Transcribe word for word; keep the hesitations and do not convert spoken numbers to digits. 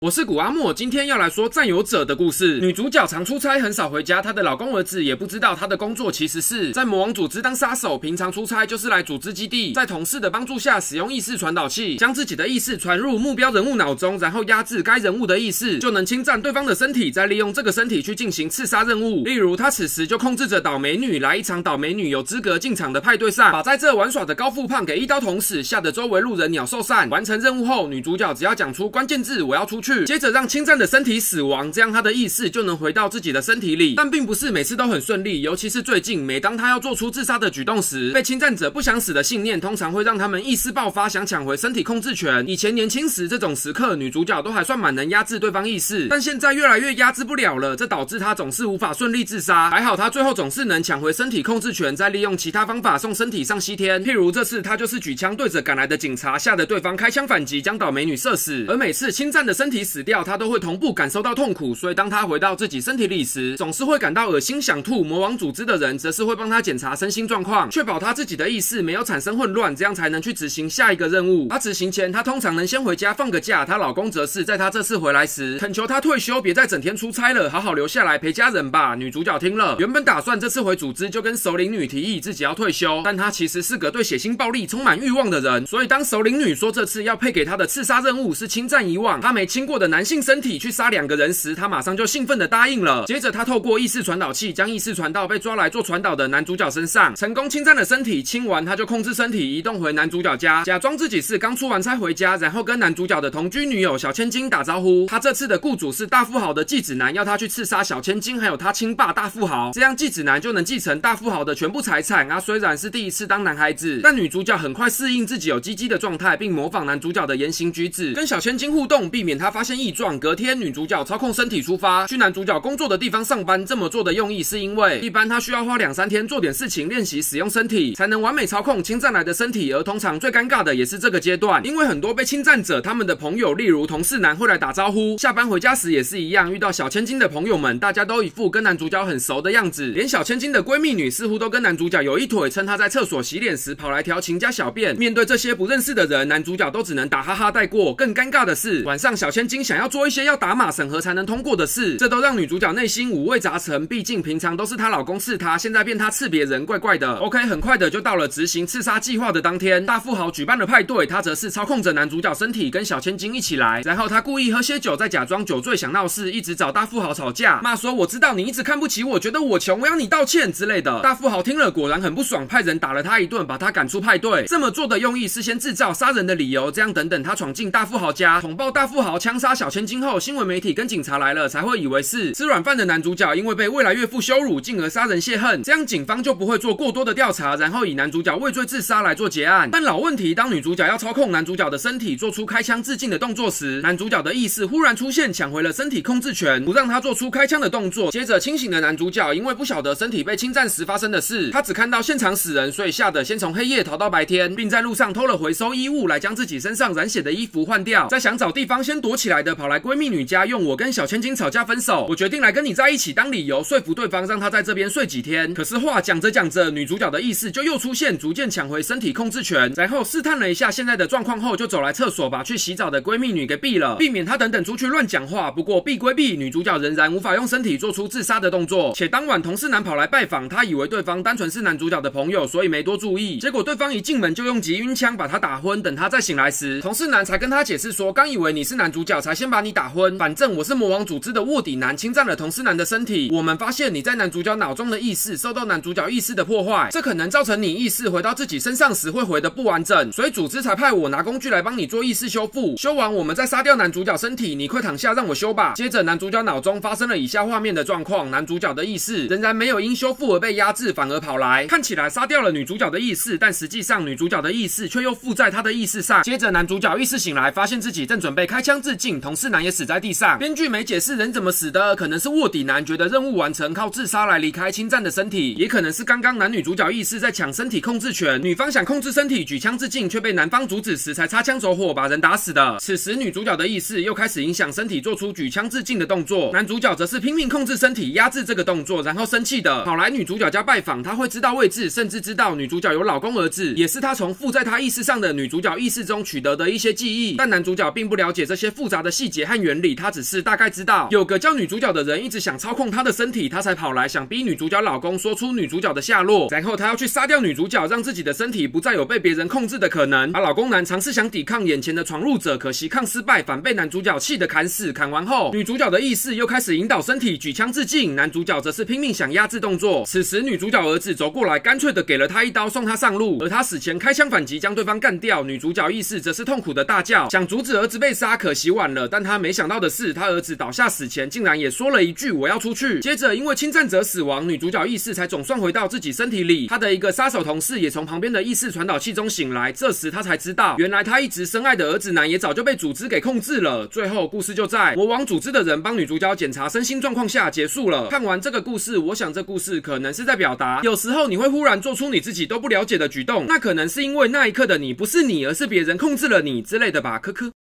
我是古阿莫，今天要来说占有者的故事。女主角常出差，很少回家，她的老公儿子也不知道她的工作其实是在魔王组织当杀手，平常出差就是来组织基地，在同事的帮助下使用意识传导器，将自己的意识传入目标人物脑中，然后压制该人物的意识，就能侵占对方的身体，再利用这个身体去进行刺杀任务。例如，他此时就控制着倒霉女来一场倒霉女有资格进场的派对上，把在这玩耍的高富胖给一刀捅死，吓得周围路人鸟兽散。完成任务后，女主角只要讲出关键字“我要出去”，接着让侵占的身体死亡，这样她的意识就能回到自己的身体里。但并不是每次都很顺利，尤其是最近，每当她要做出自杀的举动时，被侵占者不想死的信念通常会让他们意识爆发，想抢回身体控制权。以前年轻时这种时刻，女主角都还算蛮能压制对方意识，但现在越来越压制不了了，这导致她总是无法顺利自杀。还好她最后总是能抢回身体控制权，再利用其他方法送身体上西天。譬如这次她就是举枪对着赶来的警察，吓得对方开枪反击，将倒霉女射死。而每次侵占的身体死掉，她都会同步感受到痛苦，所以当她回到自己身体里时，总是会感到恶心想吐。魔王组织的人则是会帮她检查身心状况，确保她自己的意识没有产生混乱，这样才能去执行下一个任务。而执行前，她通常能先回家放个假，她老公则是在她这次回来时恳求她退休，别再整天出差了，好好留下来陪家人吧。女主角听了，原本打算这次回组织就跟首领女提议自己要退休，但她其实是个对血腥暴力充满欲望的人，所以当首领女说这次要配给她的刺杀任务是侵占以往她没亲过的男性身体去杀两个人时，她马上就兴奋地答应了。接着她透过意识传导器将意识传到被抓来做传导的男主角身上，成功侵占了身体。亲完她就控制身体移动回男主角家，假装自己是刚出完差回家，然后跟男主角的同居女友小千金打招呼。他这次的雇主是大富豪的继子男，要他去刺杀小千金还有他亲爸大富豪，这样继子男就能继承大富豪的全部财产。啊，虽然是第一次当男孩子，但女主角很快适应自己有鸡鸡的状态，并模仿男主角的言行举止，跟小千金互动，避免他发现异状。隔天，女主角操控身体出发，去男主角工作的地方上班。这么做的用意是因为一般他需要花两三天做点事情练习使用身体，才能完美操控侵占来的身体。而通常最尴尬的也是这个阶段，因为很多被侵占者他们的朋友，例如同事男会来打招呼，下班回家时也是一样，遇到小千金的朋友们，大家都一副跟男主角很熟的样子，连小千金的闺蜜女似乎都跟男主角有一腿，趁她在厕所洗脸时跑来调情加小便。面对这些不认识的人，男主角都只能打哈哈带过。更尴尬的是，晚上小千金想要做一些要打码审核才能通过的事，这都让女主角内心五味杂陈，毕竟平常都是她老公刺她，现在变她刺别人，怪怪的。 OK， 很快的就到了执行刺杀计划的当天，大富豪举办了派对，他则是操控着男主角身体跟小千金一起来，然后他故意喝些酒，再假装酒醉想闹事，一直找大富豪吵架，骂说我知道你一直看不起我，觉得我穷，我要你道歉之类的。大富豪听了果然很不爽，派人打了他一顿，把他赶出派对。这么做的用意是先制造杀人的理由，这样等等他闯进大富豪家，捅爆大富豪枪杀小千金后，新闻媒体跟警察来了才会以为是吃软饭的男主角因为被未来岳父羞辱，进而杀人泄恨，这样警方就不会做过多的调查，然后以男主角畏罪自杀来做结案。但老问题，当女主角要操控男主角的身体做出开枪自尽的动作时，男主角的意识忽然出现，抢回了身体控制权，不让他做出开枪的动作。接着清醒的男主角因为不晓得身体被侵占时发生的事，他只看到现场死人，所以吓得先从黑夜逃到白天，并在路上偷了回收衣物来将自己身上染血的衣服换掉，再想找地方先躲起来的跑来闺蜜女家，用我跟小千金吵架分手，我决定来跟你在一起当理由，说服对方让他在这边睡几天。可是话讲着讲着，女主角的意识就又出现，逐渐抢回身体控制权，然后试探了一下现在的状况后，就走来厕所把去洗澡的闺蜜女给毙了，避免她等等出去乱讲话。不过避归避，女主角仍然无法用身体做出自杀的动作。且当晚同事男跑来拜访，她以为对方单纯是男主角的朋友，所以没多注意。结果对方一进门就用急晕枪把她打昏，等她再醒来时，同事男才跟她解释说，刚以为你是男主角才先把你打昏，反正我是魔王组织的卧底男，侵占了同事男的身体。我们发现你在男主角脑中的意识受到男主角意识的破坏，这可能造成你意识回到自己身上时会回得不完整，所以组织才派我拿工具来帮你做意识修复。修完我们再杀掉男主角身体，你快躺下让我修吧。接着男主角脑中发生了以下画面的状况，男主角的意识仍然没有因修复而被压制，反而跑来，看起来杀掉了女主角的意识，但实际上女主角的意识却又附在他的意识上。接着男主角意识醒来，发现自己正准备开枪自尽，同事男也死在地上。编剧没解释人怎么死的，可能是卧底男觉得任务完成，靠自杀来离开侵占的身体，也可能是刚刚男女主角意识在抢身体控制权，女方想控制身体举枪自尽，却被男方阻止时才擦枪走火把人打死的。此时女主角的意识又开始影响身体做出举枪自尽的动作，男主角则是拼命控制身体压制这个动作，然后生气的跑来女主角家拜访。他会知道位置，甚至知道女主角有老公儿子，也是他从附在他意识上的女主角意识中取得的一些记忆，但男主角并不了解这些复杂杂的细节和原理，他只是大概知道有个叫女主角的人一直想操控她的身体，他才跑来想逼女主角老公说出女主角的下落，然后他要去杀掉女主角，让自己的身体不再有被别人控制的可能。而老公男尝试想抵抗眼前的闯入者，可惜抗失败，反被男主角气得砍死。砍完后，女主角的意识又开始引导身体举枪自尽，男主角则是拼命想压制动作。此时女主角儿子走过来，干脆的给了他一刀，送他上路，而他死前开枪反击，将对方干掉。女主角意识则是痛苦的大叫，想阻止儿子被杀，可惜晚了。但他没想到的是，他儿子倒下死前竟然也说了一句我要出去。接着因为侵占者死亡，女主角意识才总算回到自己身体里。她的一个杀手同事也从旁边的意识传导器中醒来，这时他才知道，原来他一直深爱的儿子男也早就被组织给控制了。最后故事就在魔王组织的人帮女主角检查身心状况下结束了。看完这个故事，我想这故事可能是在表达，有时候你会忽然做出你自己都不了解的举动，那可能是因为那一刻的你不是你，而是别人控制了你之类的吧，科科。